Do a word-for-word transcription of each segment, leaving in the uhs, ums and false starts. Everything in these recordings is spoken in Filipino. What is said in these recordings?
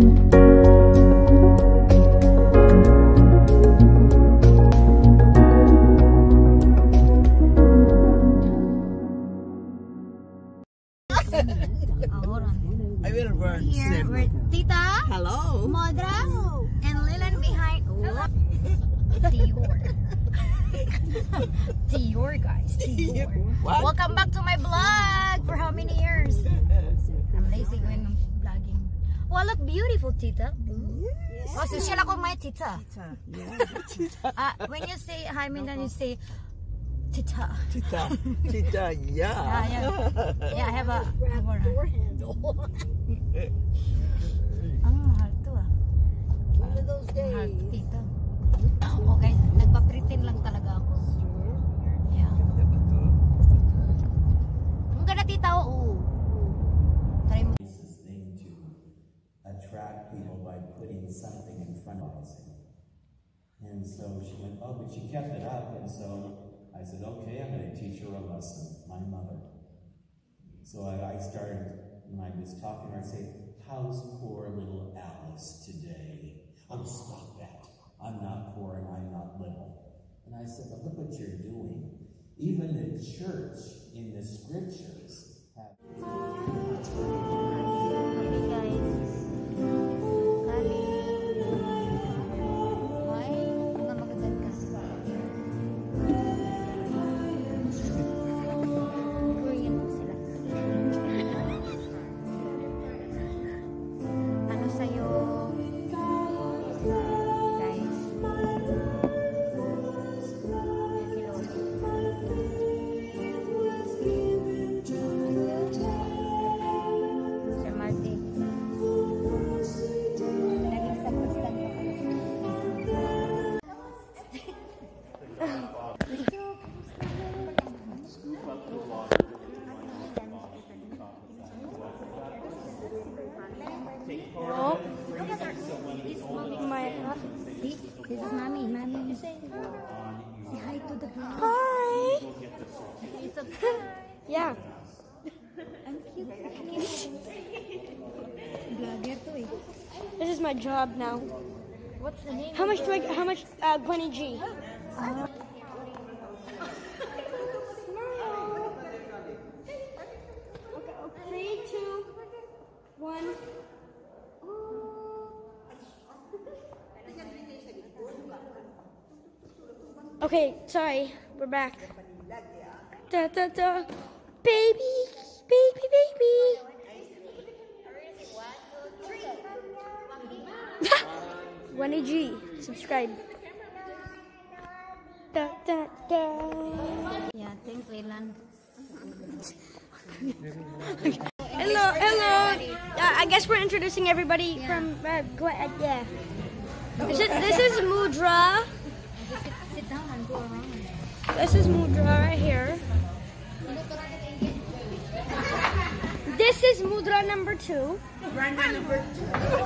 I will burn. Here with Tita, Hello, Modra, and Lilan behind. Oh, Dior. Dior, guys. Dior. What? Welcome back to my vlog. For how many years? I'm lazy when I'm vlogging. Well, look beautiful, Tita. Yes. Oh, so siya ako may Tita. Tita. Yeah. Uh, when you say hi, Mindan, you say Tita. Tita. Tita. Yeah. Yeah, yeah. Yeah, I have a, I have a door handle. Ang mahal to ah. One of those days. Mahal to, Tita. Okay, nagpa-pretend lang talaga ako. Yeah. Ang ganda, Tita. Oo. Try mo. Thing to attract people by putting something in front of us. And so she went, oh, but she kept it up. And so I said, okay, I'm going to teach her a lesson, my mother. So I, I started, when I was talking to her, I said, how's poor little Alice today? Oh, stop that. I'm not poor and I'm not little. And I said, but look what you're doing. Even the church in the scriptures have... Oh, my, see, this is mommy. Mommy, you say, say hi to the vlog. Hi. You subscribe. Yeah. I'm cute. Vlogger to eh. This is my job now. What's the name? How much do I? How much? Uh, Gwenny G. Uh, Three, two, one. Okay, sorry, we're back. Da da da, baby, baby, baby. Gwenny G, subscribe. Da da da. yeah, thanks, Leland. Hello, hello. Uh, I guess we're introducing everybody Yeah. from uh, Gwen. Uh, yeah. This is, this is Mudra. Just sit, sit down and go around. This is Mudra right here. This is Mudra number two. Brenda number two.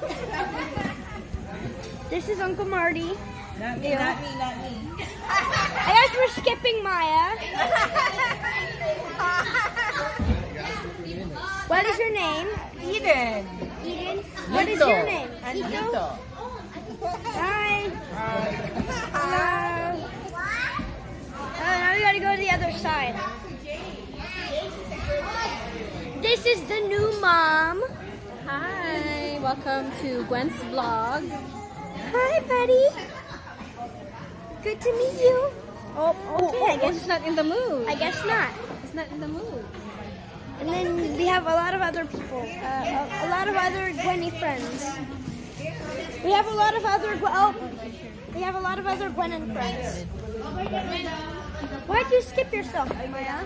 This is Uncle Marty. Not me, Ew. not me, not me. I guess we're skipping Maya. What is your name? Eden. Eden. What is Nito. your name? Nito. Hi. Hello. Oh, now we gotta go to the other side. This is the new mom. Hi, welcome to Gwen's vlog. Hi, buddy. Good to meet you. Oh, okay. I guess It's not in the mood. I guess not. It's not in the mood. And then we have a lot of other people. Uh, a, a lot of other Gwenny friends. We have a lot of other Gwen. Oh, we have a lot of other Gwenin friends. Why'd you skip yourself, Maya?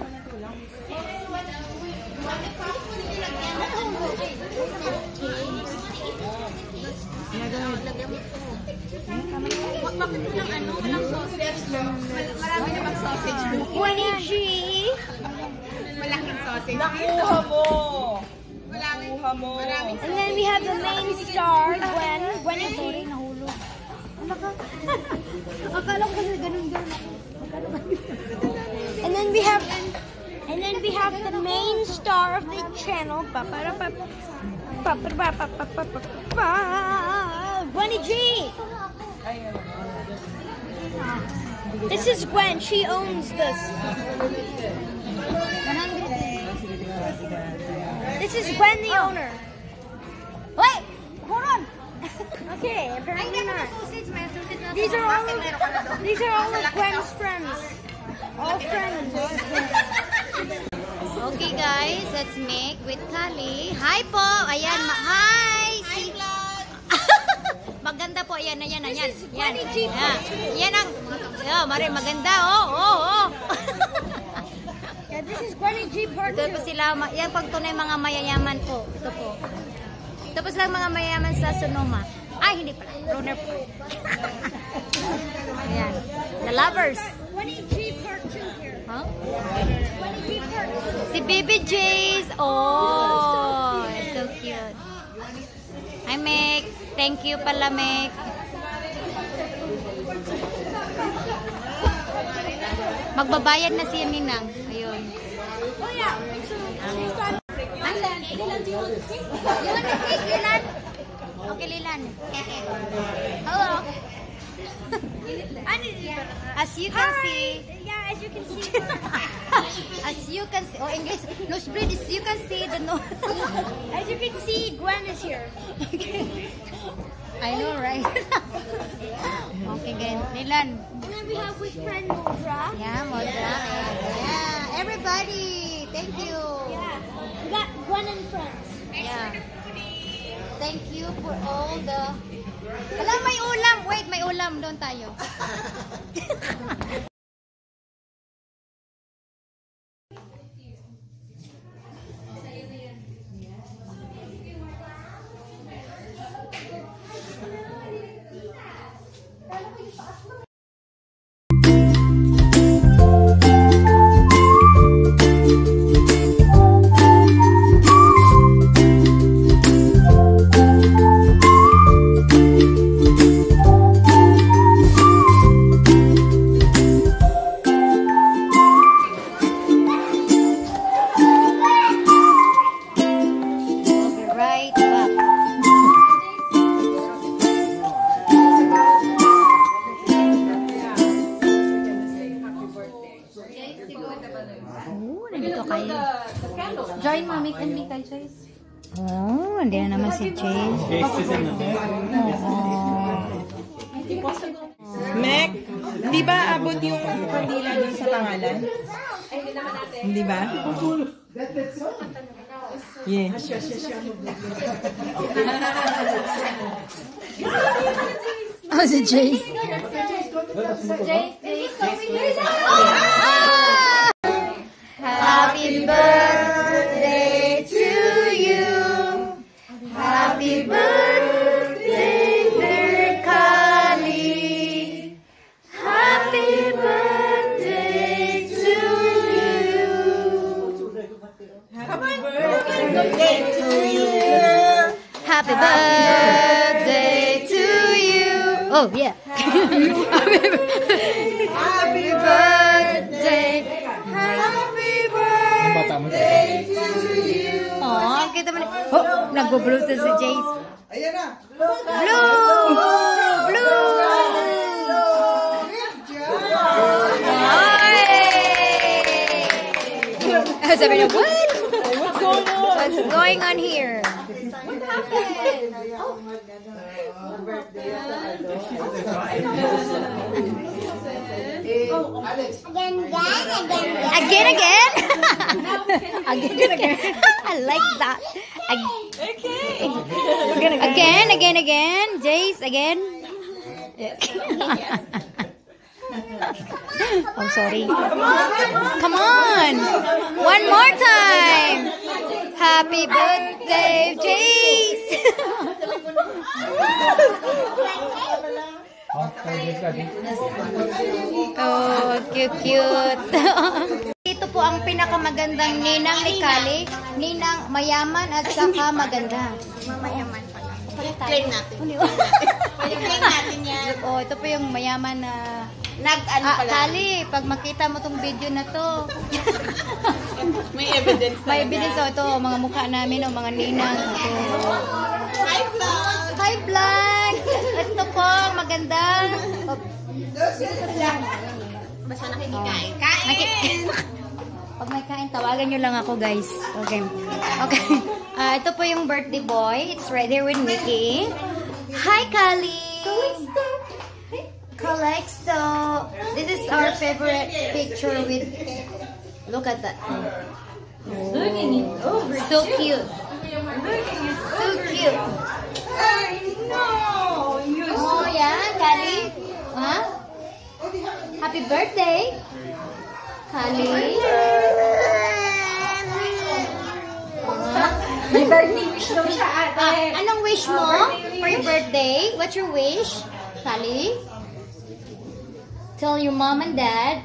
Gwenny G. Nakuha mo. Nakuha mo. And then we have the main star, Gwen. Gwenny G. Akala ko kasi ganun-ganun ako. And then we have, and then we have the main star of the channel. Ba-ba-da-ba. Gwenny G. This is Gwen. She owns this. This is Gwen, the owner. Wait! Hold on! Okay, apparently not. These are all of, these are all of Gwen's friends. All friends. Okay guys, let's make with Kali. Hi po! Ayan, ma hi! Si maganda po, ayan, ayan, ayan. Yan, yan. Yan ang, oh, Mari, maganda, oh, oh, oh. Yeah, this is Gwenny G part Ito two. po sila, ma- yan pag tunay mga mayayaman po. Ito po. Ito po sila mga mayayaman sa Sonoma. Ay, hindi pala. Runner po. Ayan. The lovers. Gwenny G part two here. Huh? Gwenny G part two. Si Baby Jays. Oh, so cute. Hi, Meg. Thank you pala, Meg. Magbabayad na si Ninang. Ayun. Oh yeah. So she's got. Asan? Lilan, do you want to take? You want to take, Lilan? Okay, Lilan. Hello. As you can see, Yeah, as you can see. as you can see, oh English, no spread is you can see the no. As you can see, Gwen is here. I know, right? Okay, again, Lilan. And then we have with friend Modra. Yeah, Modra. Yeah, everybody, thank you. Yeah. We got Gwen and friends. Yeah. Thank you for all the. Wala, may ulam. Wait, may ulam. Doon tayo. Right back. Oh, nandito kayo. Join, Mami, can be kay Joyce. Oh, hindi na naman si Joyce. Mac, di ba abot yung kandila dun sa pangalan? Di ba? Yeah. Oh, si Joyce. Happy birthday to you. Happy birthday, dear Kali. Happy birthday to you. Happy birthday to you. Happy birthday to you. Oh, yeah. Happy birthday. Happy birthday. Happy birthday to you. Oh, kita mo na. Oh, nagbo-bluetooth si Jace. Ayan na. Blue! Blue! Ay! Sabi na, what? What's going on? What's going on here? What happened? Again, again? Again, again? I like that. Ag- Okay. Again, again, again. Jace, again. I'm sorry. Come on. One more time. Happy birthday, Jace. Oh, cute, cute. Ito po ang pinakamagandang ninang ni Kali. Ninang mayaman at saka maganda. Mamayaman pala. Claim natin. Claim natin yan. Oh, ito po yung mayaman na Nag, ano Ah, pala? Kali, pag makita mo tong video na to, May evidence may evidence oh, ito, mga mukha namin, oh, mga ninang. Ito. Hi, vlog! Hi, vlog! Ito po, magandang. Oh, Basta nakikikain. Kain! pag may kain, tawagan nyo lang ako, guys. Okay. Okay. Ah, ito po yung birthday boy. It's right there with Mickey. Hi, Kali! Calixto! This is our favorite picture with... Look at that. Oh, so cute. So cute. Oh, yeah, Kali? Huh? Happy birthday, Kali. May birthday wish daw siya, ate. Ah, anong wish mo for your birthday? What's your wish, Kali? Tell your mom and dad.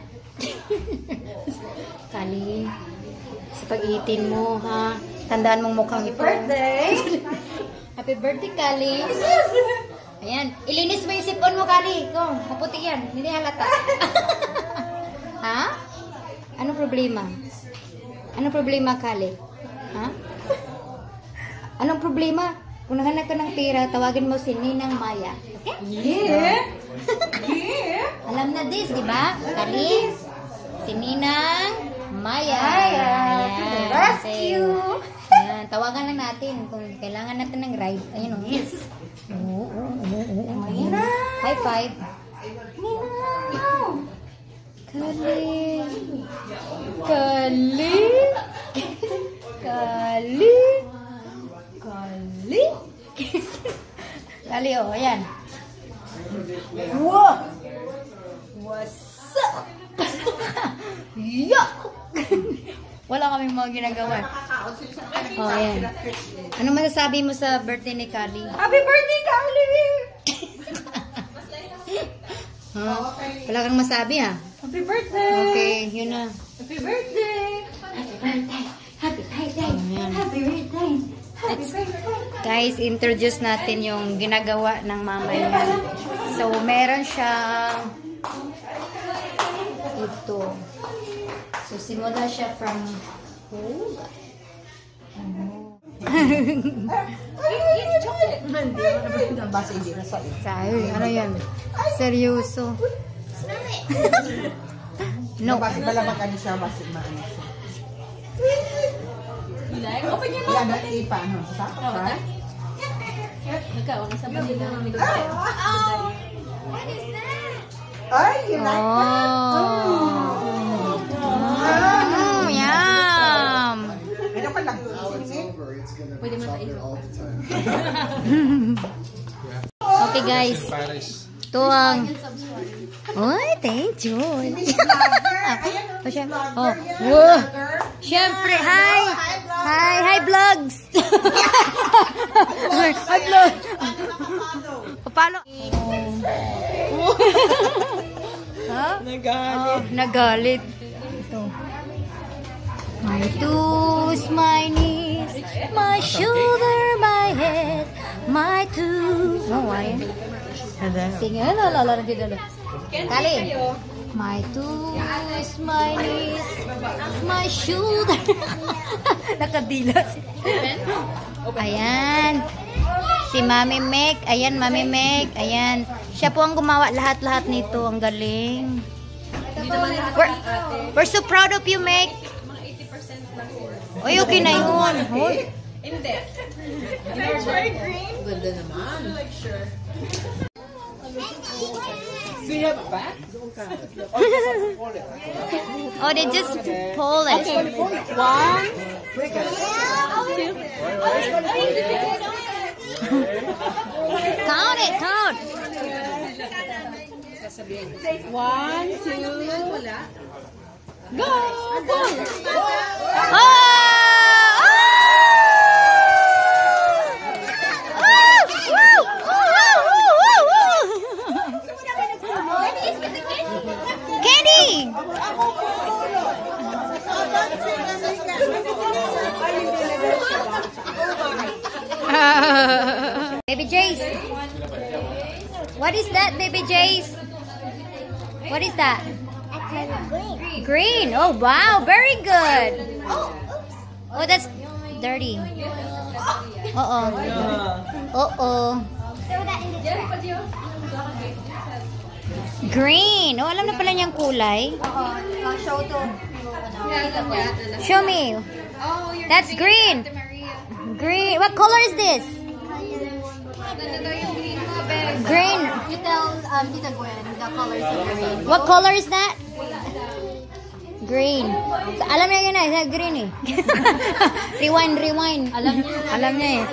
Kali, sa pag-iitin mo, ha? Tandaan mong mukhang ito. Birthday! Happy birthday, Kali. Ayan. Ilinis mo yung sipon mo, Kali. Kung, maputi yan. Hindi halata. Ha? Anong problema? Anong problema, Kali? Ha? Anong problema? Kung naghanap ka ng pera, tawagin mo si Ninang Maya. Okay? Yeah! Yeah! Alam na this, di ba? Kali? Si Ninang Maya. Maya, to the rescue! Ayan, tawagan lang natin kung kailangan natin ng ride. Ayun o. Yes. Oo, oo, oo, oo. Ayan. High five. Kali. Kali. Kali. Kali. Kali, oh, ayan. Wow! What's up? Yuck! Wala kaming mga ginagawa. Oh, ayan. Ano masasabi mo sa birthday ni Kali? Happy birthday, Kali! Huh? Wala kang masabi, ha? Happy birthday! Okay, yun na. Happy birthday! Happy birthday! Happy birthday! Happy birthday! Happy birthday! Guys, introduce natin yung ginagawa ng mama niya. So, meron siyang ito. So, simula siya from oh. Ay, ano yan? Seryoso. No. Basta pala mag-ano siya, basta mag-ano siya. Open your Yan, at ipaano siya? Ha? Ikaw, nasa Manila ng Miguel. Ay, you like that? Oh. Mm, yum. Ano ka lang? Pwede matayin. Okay, guys. Ito ang... Oy, thank you. Oh, syem- oh. Wow. Siyempre, hi. Hi, hi, vlogs. Hi, vlog. Papalo. Ha? Nagalit. Oh, nagalit. Ito. My toes, my knees, my shoulder, my head, my two. Oh, why? Sige, la la la la la. Kali. My toes, my knees, my shoulder. Nakadilas. Ayan. Si Mami Meg. Ayan, Mami Meg. Ayan. Siya po ang gumawa lahat-lahat nito. Ang galing. We're, we're so proud of you, Meg. Oy, okay na yun. Hoy. Hindi. Ganda naman. Do you have a back? Oh, they just pull it. One. Count it, count. One, two. Go! Go! Oh! Kenny! Baby Jace. What is that, Baby Jace? What is that? I call it green. Green. Oh, wow. Very good. Oh, that's dirty. Uh-oh. Uh-oh. Throw that in the trash. Green. Oh, alam na pala niyang kulay. Uh, show to. Show me. That's green. Green. What color is this? Green. You tell um, Tita Gwen the colors of green. What color is that? Green. So, alam niya yun eh. Green eh. Rewind, rewind. Alam niya. Alam niya eh.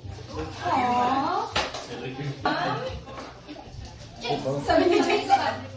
Sabi ni Jason.